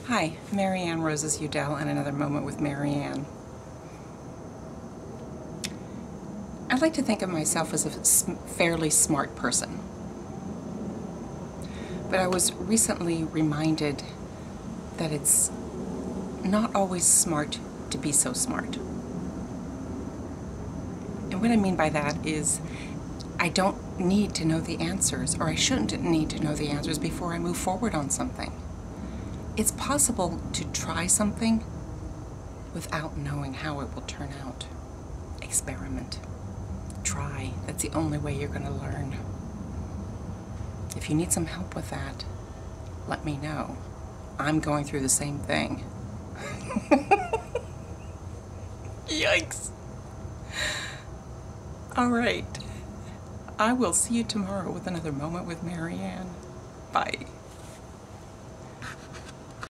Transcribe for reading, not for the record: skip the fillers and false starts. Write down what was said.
Hi, Maryann Roses Udell and Another Moment with Maryann. I like to think of myself as a fairly smart person. But I was recently reminded that it's not always smart to be so smart. And what I mean by that is I don't need to know the answers, or I shouldn't need to know the answers before I move forward on something. It's possible to try something without knowing how it will turn out. Experiment. Try. That's the only way you're going to learn. If you need some help with that, let me know. I'm going through the same thing. Yikes. All right. I will see you tomorrow with another Moment with Maryann. Bye.